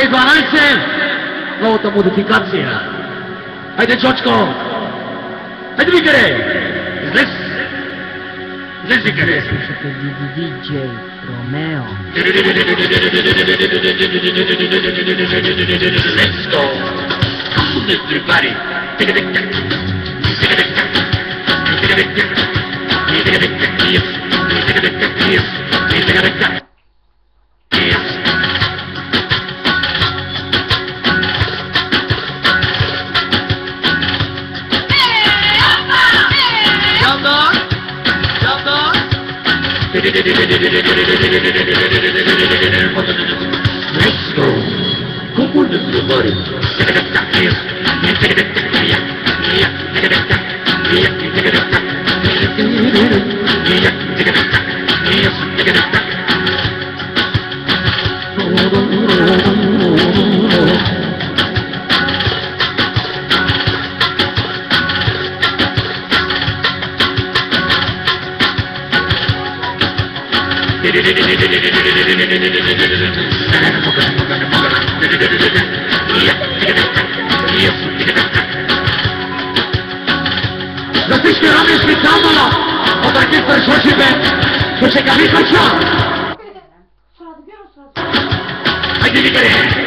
Hej, dwanaście! No to modyfikacja. Hajde, Cioczko! Hajde, Wikerej! Zles, Wikerej! Słyszę to DJ Romeo. Let's go! Come on, everybody! Let's go! Come on, everybody! Zapiszmy ramię specjalną o takiej perszociwie, to ciekawi końca. Hajde, Wikerej!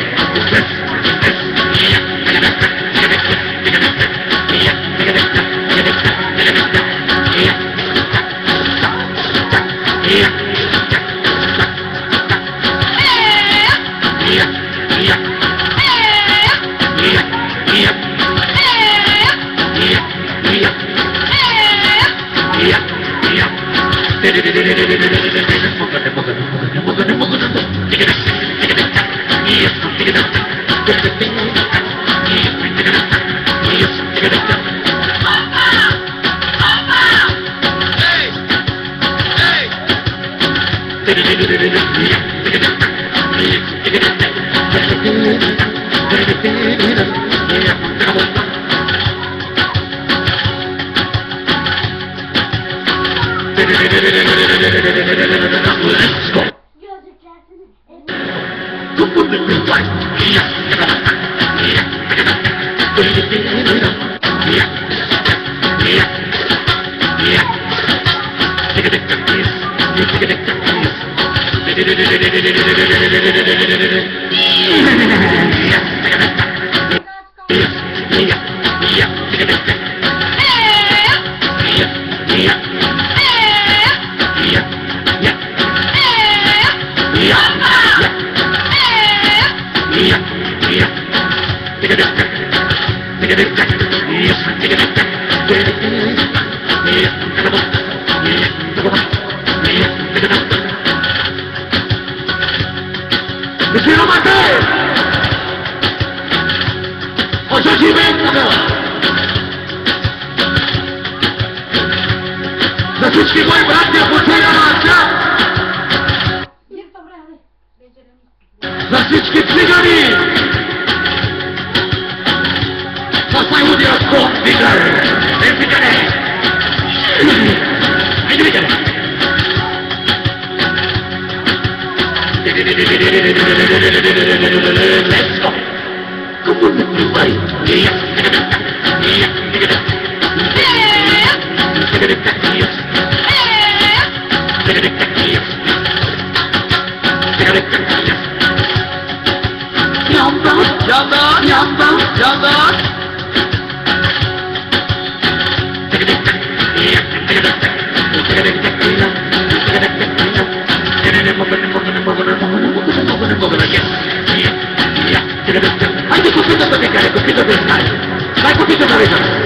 Let's go! Come on, everybody! Monsieur Matteo! Oggi ci vengono! Da tutti voi bratti a potere avanza! Da tutti cigari! Ma fai un dio sconfigare! E figare! E figare! Let's go! Come on, everybody! Hai capito dove cade, capito dove stai? Hai capito dove stai?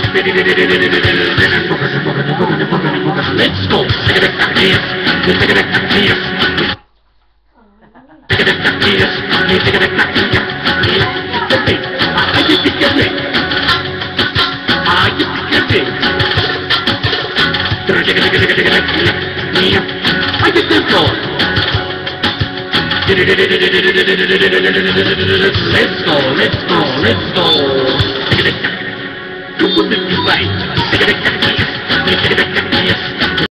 Let's go. Take it back, yes. Take it back, yes. Take it back, yes. Take it back, yes. I get it, get it. I get it, get it. I get this going. Let's go, let's go, let's go. You put it right. Take it back, yes.